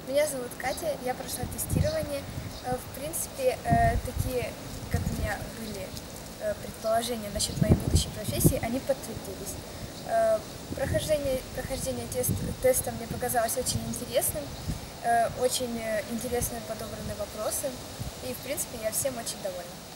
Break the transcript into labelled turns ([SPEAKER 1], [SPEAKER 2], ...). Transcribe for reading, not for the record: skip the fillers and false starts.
[SPEAKER 1] Меня зовут Катя, я прошла тестирование. В принципе, такие, как у меня были предположения насчет моей будущей профессии, они подтвердились. Прохождение теста мне показалось очень интересным, очень интересно подобраны вопросы, и, в принципе, я всем очень довольна.